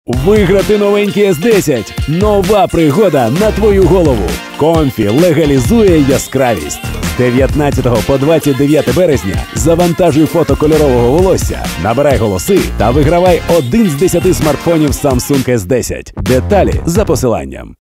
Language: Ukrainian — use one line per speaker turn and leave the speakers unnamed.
Виграти новенький S10 – нова пригода на твою голову. Комфі легалізує яскравість. З 19 по 29 березня завантажуй фото кольорового волосся, набирай голоси та вигравай один з 10 смартфонів Samsung S10. Деталі за посиланням.